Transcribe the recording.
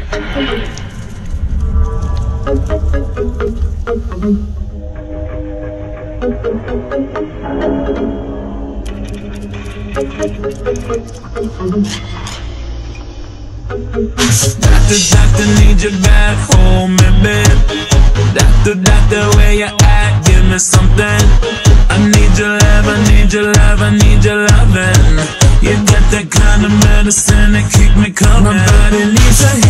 Doctor, need you back home, baby. Doctor, where you at? Give me something. I need your love, I need your love, I need your loving. You got that kind of medicine that keep me coming. My body needs a